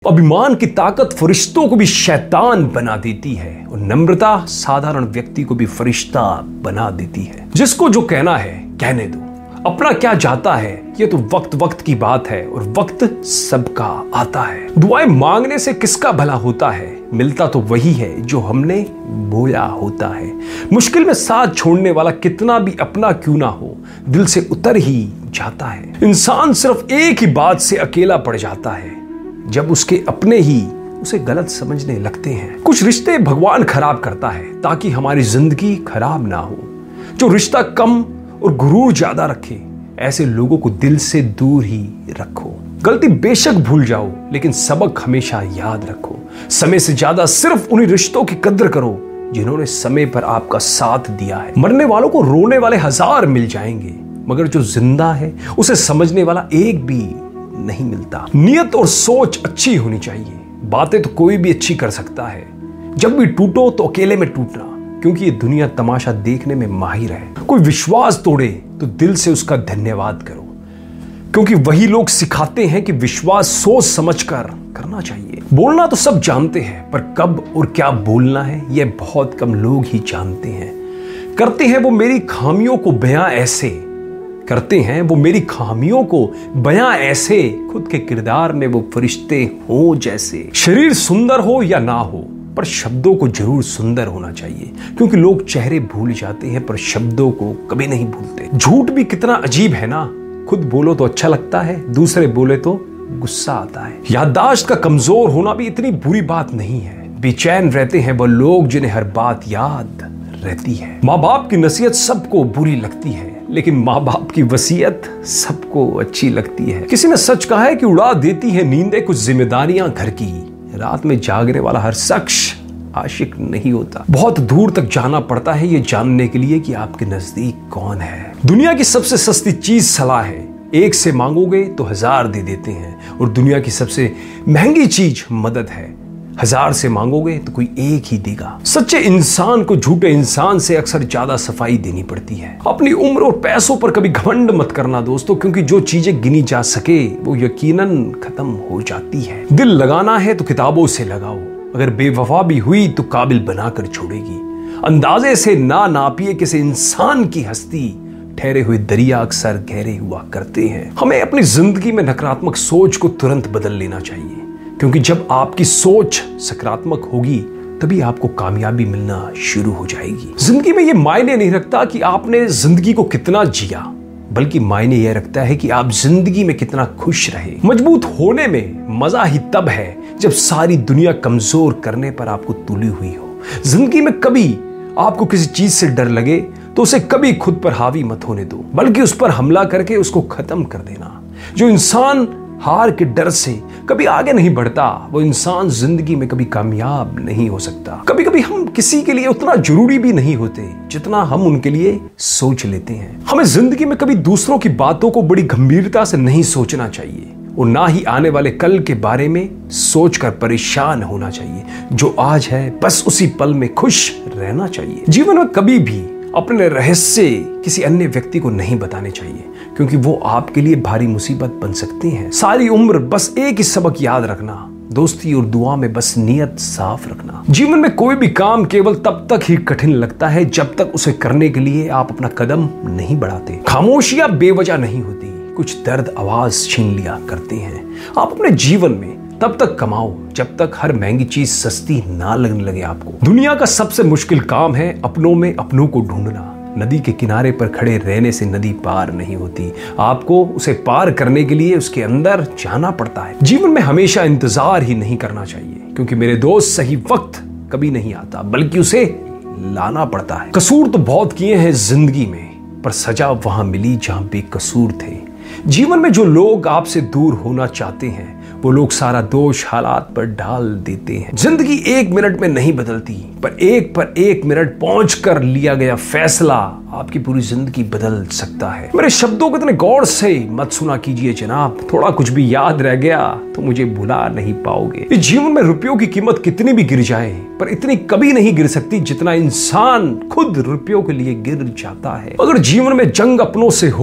अभिमान की ताकत फरिश्तों को भी शैतान बना देती है और नम्रता साधारण व्यक्ति को भी फरिश्ता बना देती है। जिसको जो कहना है कहने दो, अपना क्या जाता है ये तो वक्त वक्त की बात है और वक्त सबका आता है। दुआएं मांगने से किसका भला होता है, मिलता तो वही है जो हमने बोया होता है। मुश्किल में साथ छोड़ने वाला कितना भी अपना क्यों ना हो, दिल से उतर ही जाता है। इंसान सिर्फ एक ही बात से अकेला पड़ जाता है, जब उसके अपने ही उसे गलत समझने लगते हैं। कुछ रिश्ते भगवान खराब करता है ताकि हमारी जिंदगी खराब ना हो। जो रिश्ता कम और गुरूर ज्यादा रखे, ऐसे लोगों को दिल से दूर ही रखो। गलती बेशक भूल जाओ लेकिन सबक हमेशा याद रखो। समय से ज्यादा सिर्फ उन्हीं रिश्तों की कद्र करो जिन्होंने समय पर आपका साथ दिया है। मरने वालों को रोने वाले 1000 मिल जाएंगे, मगर जो जिंदा है उसे समझने वाला एक भी नहीं मिलता। नियत और सोच अच्छी होनी चाहिए। बातें तो कोई भी अच्छी कर सकता है, जब भी टूटो तो अकेले में टूटना, क्योंकि ये दुनिया तमाशा देखने में माहिर है। कोई विश्वास तोड़े तो दिल से उसका धन्यवाद करो, क्योंकि वही लोग सिखाते हैं कि विश्वास सोच समझकर करना चाहिए। बोलना तो सब जानते हैं, पर कब और क्या बोलना है यह बहुत कम लोग ही जानते हैं। करते हैं वो मेरी खामियों को बयां ऐसे, करते हैं वो मेरी खामियों को बयां ऐसे, खुद के किरदार में वो फरिश्ते हो जैसे। शरीर सुंदर हो या ना हो, पर शब्दों को जरूर सुंदर होना चाहिए, क्योंकि लोग चेहरे भूल जाते हैं पर शब्दों को कभी नहीं भूलते। झूठ भी कितना अजीब है ना, खुद बोलो तो अच्छा लगता है, दूसरे बोले तो गुस्सा आता है। याददाश्त का कमजोर होना भी इतनी बुरी बात नहीं है। बेचैन रहते हैं वो लोग जिन्हें हर बात याद रहती है। माँ बाप की नसीहत सबको बुरी लगती है, लेकिन माँ बाप की वसीयत सबको अच्छी लगती है। किसी ने सच कहा है कि उड़ा देती है नींदें कुछ जिम्मेदारियां घर की। रात में जागने वाला हर शख्स आशिक नहीं होता। बहुत दूर तक जाना पड़ता है ये जानने के लिए कि आपके नजदीक कौन है। दुनिया की सबसे सस्ती चीज सलाह है। एक से मांगोगे तो 1000 दे देते हैं, और दुनिया की सबसे महंगी चीज मदद है। 1000 से मांगोगे तो कोई एक ही देगा। सच्चे इंसान को झूठे इंसान से अक्सर ज्यादा सफाई देनी पड़ती है। अपनी उम्र और पैसों पर कभी घमंड मत करना दोस्तों, क्योंकि जो चीजें गिनी जा सके वो यकीनन खत्म हो जाती है। दिल लगाना है तो किताबों से लगाओ, अगर बेवफा भी हुई तो काबिल बनाकर छोड़ेगी। अंदाजे से ना नापिए किसी इंसान की हस्ती, ठहरे हुए दरिया अक्सर गहरे हुआ करते हैं। हमें अपनी जिंदगी में नकारात्मक सोच को तुरंत बदल लेना चाहिए, क्योंकि जब आपकी सोच सकारात्मक होगी तभी आपको कामयाबी मिलना शुरू हो जाएगी। जिंदगी में यह मायने नहीं रखता कि आपने जिंदगी को कितना जिया, बल्कि मायने यह रखता है कि आप जिंदगी में कितना खुश रहे। मजबूत होने में मजा ही तब है जब सारी दुनिया कमजोर करने पर आपको तुली हुई हो। जिंदगी में कभी आपको किसी चीज से डर लगे तो उसे कभी खुद पर हावी मत होने दो, बल्कि उस पर हमला करके उसको खत्म कर देना। जो इंसान हार के डर से कभी आगे नहीं बढ़ता, वो इंसान जिंदगी में कभी कामयाब नहीं हो सकता। कभी कभी हम किसी के लिए उतना जरूरी भी नहीं होते जितना हम उनके लिए सोच लेते हैं। हमें जिंदगी में कभी दूसरों की बातों को बड़ी गंभीरता से नहीं सोचना चाहिए, और ना ही आने वाले कल के बारे में सोचकर परेशान होना चाहिए। जो आज है बस उसी पल में खुश रहना चाहिए। जीवन में कभी भी अपने रहस्य किसी अन्य व्यक्ति को नहीं बताने चाहिए, क्योंकि वो आपके लिए भारी मुसीबत बन सकते हैं। सारी उम्र बस एक ही सबक याद रखना, दोस्ती और दुआ में बस नियत साफ रखना। जीवन में कोई भी काम केवल तब तक ही कठिन लगता है जब तक उसे करने के लिए आप अपना कदम नहीं बढ़ाते। खामोशियां बेवजह नहीं होती, कुछ दर्द आवाज छीन लिया करते हैं। आप अपने जीवन में तब तक कमाओ जब तक हर महंगी चीज सस्ती ना लगने लगे आपको। दुनिया का सबसे मुश्किल काम है अपनों में अपनों को ढूंढना। नदी के किनारे पर खड़े रहने से नदी पार नहीं होती, आपको उसे पार करने के लिए उसके अंदर जाना पड़ता है। जीवन में हमेशा इंतजार ही नहीं करना चाहिए, क्योंकि मेरे दोस्त सही वक्त कभी नहीं आता, बल्कि उसे लाना पड़ता है। कसूर तो बहुत किए हैं जिंदगी में, पर सजा वहां मिली जहां बेकसूर थे। जीवन में जो लोग आपसे दूर होना चाहते हैं, वो लोग सारा दोष हालात पर डाल देते हैं। जिंदगी 1 मिनट में नहीं बदलती, पर एक मिनट पहुंचकर लिया गया फैसला आपकी पूरी जिंदगी बदल सकता है। मेरे शब्दों को इतने गौर से मत सुना कीजिए जनाब, थोड़ा कुछ भी याद रह गया तो मुझे भुला नहीं पाओगे। इस जीवन में रुपयों की कीमत कितनी भी गिर जाए, पर इतनी कभी नहीं गिर सकती जितना इंसान खुद रुपयों के लिए गिर जाता है। अगर जीवन में जंग अपनों से हो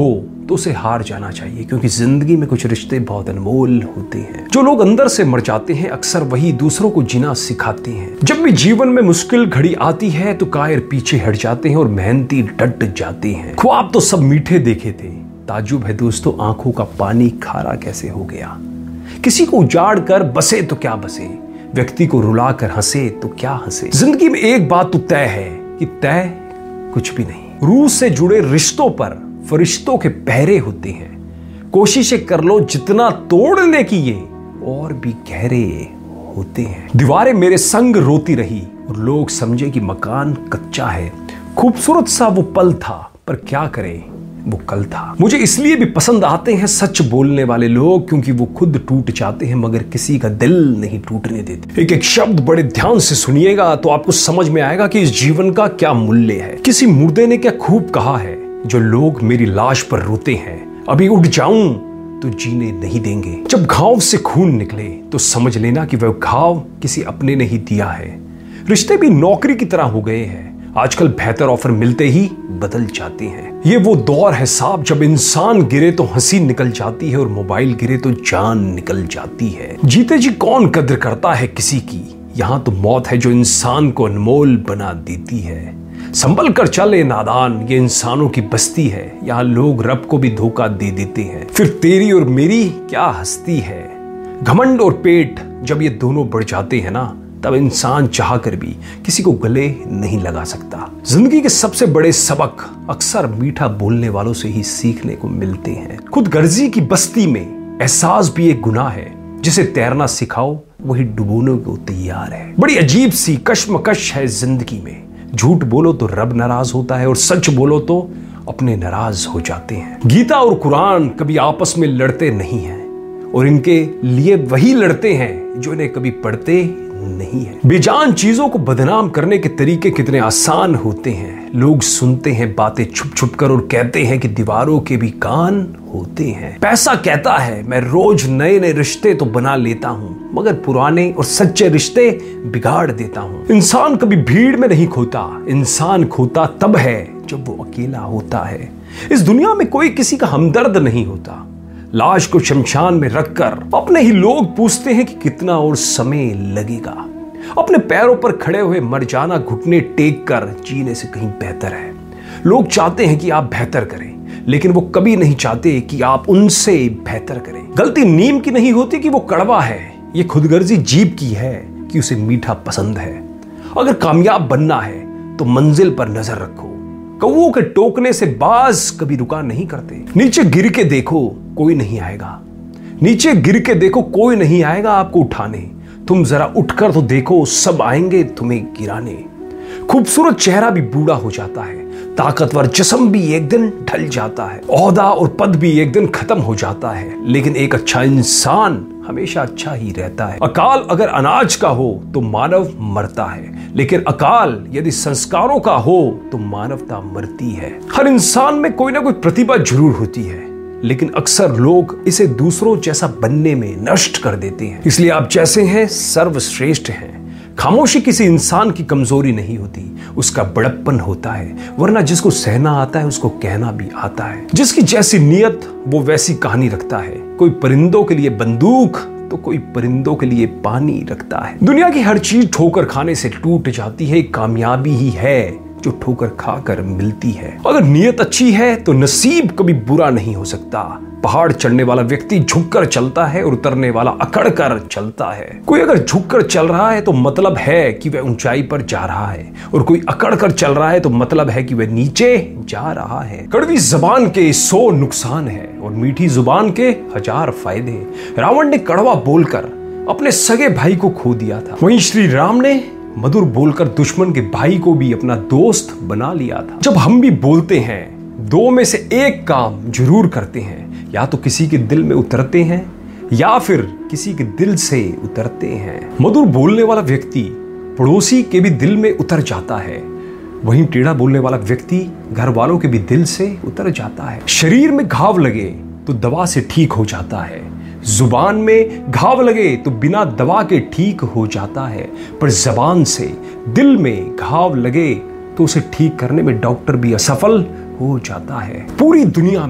तो उसे हार जाना चाहिए, क्योंकि जिंदगी में कुछ रिश्ते बहुत अनमोल होते हैं। जो लोग अंदर से मर जाते हैं अक्सर वही दूसरों को जीना सिखाते हैं। जब भी जीवन में मुश्किल घड़ी आती है तो कायर पीछे हट जाते हैं और मेहनती डट जाते हैं। ख्वाब तो सब मीठे देखे थे, ताज्जुब है दोस्तों आंखों का पानी खारा कैसे हो गया। किसी को उजाड़ कर बसे तो क्या बसे, व्यक्ति को रुला कर हंसे तो क्या हंसे। जिंदगी में एक बात तो तय है कि तय कुछ भी नहीं। रूह से जुड़े रिश्तों पर फरिश्तों के पहरे होते हैं। कोशिशें कर लो जितना तोड़ने की ये और भी गहरे होते हैं। दीवारें मेरे संग रोती रही और लोग समझे कि मकान कच्चा है। खूबसूरत सा वो पल था, पर क्या करें वो कल था। मुझे इसलिए भी पसंद आते हैं सच बोलने वाले लोग, क्योंकि वो खुद टूट जाते हैं मगर किसी का दिल नहीं टूटने देते। एक एक शब्द बड़े ध्यान से सुनिएगा तो आपको समझ में आएगा कि इस जीवन का क्या मूल्य है। किसी मुर्दे ने क्या खूब कहा है, जो लोग मेरी लाश पर रोते हैं अभी उठ जाऊं तो जीने नहीं देंगे। जब घाव से खून निकले तो समझ लेना कि वह घाव किसी अपने ने ही दिया है। रिश्ते भी नौकरी की तरह हो गए हैं, आजकल बेहतर ऑफर मिलते ही बदल जाते हैं। ये वो दौर है साहब जब इंसान गिरे तो हंसी निकल जाती है और मोबाइल गिरे तो जान निकल जाती है। जीते जी कौन कद्र करता है किसी की, यहाँ तो मौत है जो इंसान को अनमोल बना देती है। संभल कर चले नादान, ये इंसानों की बस्ती है, यहाँ लोग रब को भी धोखा दे देते हैं। फिर तेरी और मेरी क्या हस्ती है। घमंड और पेट जब ये दोनों बढ़ जाते हैं ना, तब इंसान चाह कर भी किसी को गले नहीं लगा सकता। जिंदगी के सबसे बड़े सबक अक्सर मीठा बोलने वालों से ही सीखने को मिलते हैं। खुद गर्जी की बस्ती में एहसास भी एक गुनाह है, जिसे तैरना सिखाओ वही डुबोने को तैयार है। बड़ी अजीब सी कश्मकश है जिंदगी में। झूठ बोलो तो रब नाराज होता है और सच बोलो तो अपने नाराज हो जाते हैं। गीता और कुरान कभी आपस में लड़ते नहीं हैं और इनके लिए वही लड़ते हैं जो इन्हें कभी पढ़ते नहीं है। बेजान चीजों को बदनाम करने के तरीके कितने आसान होते हैं। लोग सुनते हैं बातें छुप छुप कर और कहते हैं कि दीवारों के भी कान होते हैं। पैसा कहता है मैं रोज नए नए रिश्ते तो बना लेता हूँ, मगर पुराने और सच्चे रिश्ते बिगाड़ देता हूँ। इंसान कभी भीड़ में नहीं खोता, इंसान खोता तब है जब वो अकेला होता है। इस दुनिया में कोई किसी का हमदर्द नहीं होता। लाश को शमशान में रखकर अपने ही लोग पूछते हैं कि कितना और समय लगेगा। अपने पैरों पर खड़े हुए मर जाना घुटने टेक कर जीने से कहीं बेहतर है। लोग चाहते हैं कि आप बेहतर करें, लेकिन वो कभी नहीं चाहते कि आप उनसे बेहतर करें। गलती नीम की नहीं होती कि वो कड़वा है, ये खुदगर्जी जीभ की है कि उसे मीठा पसंद है। अगर कामयाब बनना है तो मंजिल पर नजर रखो। कौओं के टोकने से बाज कभी रुका नहीं करते। नीचे गिर के देखो कोई नहीं आएगा, नीचे गिर के देखो कोई नहीं आएगा आपको उठाने। तुम जरा उठकर तो देखो सब आएंगे तुम्हें गिराने। खूबसूरत चेहरा भी बूढ़ा हो जाता है, ताकतवर जिस्म भी एक दिन ढल जाता है, ओहदा और पद भी एक दिन खत्म हो जाता है, लेकिन एक अच्छा इंसान हमेशा अच्छा ही रहता है। अकाल अगर अनाज का हो तो मानव मरता है, लेकिन अकाल यदि संस्कारों का हो तो मानवता मरती है। हर इंसान में कोई ना कोई प्रतिभा जरूर होती है, लेकिन अक्सर लोग इसे दूसरों जैसा बनने में नष्ट कर देते हैं। इसलिए आप जैसे हैं सर्वश्रेष्ठ हैं। खामोशी किसी इंसान की कमजोरी नहीं होती, उसका बड़प्पन होता है। वरना जिसको सहना आता है उसको कहना भी आता है। जिसकी जैसी नियत वो वैसी कहानी रखता है। कोई परिंदों के लिए बंदूक तो कोई परिंदों के लिए पानी रखता है। दुनिया की हर चीज ठोकर खाने से टूट जाती है, कामयाबी ही है जो ठोकर खाकर मिलती है। अगर नियत अच्छी है तो नसीब कभी बुरा नहीं हो सकता। पहाड़ चढ़ने वाला व्यक्ति झुककर चलता है और उतरने वाला अकड़ कर चलता है। कोई अगर झुककर चल रहा है तो मतलब है कि वह ऊंचाई पर जा रहा है, और कोई अकड़ कर चल रहा है तो मतलब है कि वह नीचे जा रहा है। कड़वी जबान के 100 नुकसान है और मीठी जुबान के 1000 फायदे। रावण ने कड़वा बोलकर अपने सगे भाई को खो दिया था, वहीं श्री राम ने मधुर बोलकर दुश्मन के भाई को भी अपना दोस्त बना लिया था। जब हम भी बोलते हैं, दो में से एक काम जरूर करते हैं, या तो किसी के दिल में उतरते हैं या फिर किसी के दिल से उतरते हैं। मधुर बोलने वाला व्यक्ति पड़ोसी के भी दिल में उतर जाता है, वहीं टेढ़ा बोलने वाला व्यक्ति घर वालों के भी दिल से उतर जाता है। शरीर में घाव लगे तो दवा से ठीक हो जाता है, जुबान में घाव लगे तो बिना दवा के ठीक हो जाता है, पर जबान से दिल में घाव लगे तो उसे ठीक करने में डॉक्टर भी असफल हो जाता है। पूरी दुनिया में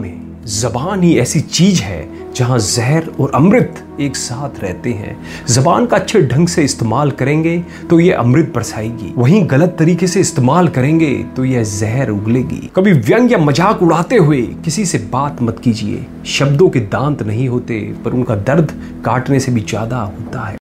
जबान ही ऐसी चीज है जहां जहर और अमृत एक साथ रहते हैं। जबान का अच्छे ढंग से इस्तेमाल करेंगे तो ये अमृत बरसाएगी, वहीं गलत तरीके से इस्तेमाल करेंगे तो यह जहर उगलेगी। कभी व्यंग या मजाक उड़ाते हुए किसी से बात मत कीजिए। शब्दों के दांत नहीं होते, पर उनका दर्द काटने से भी ज्यादा होता है।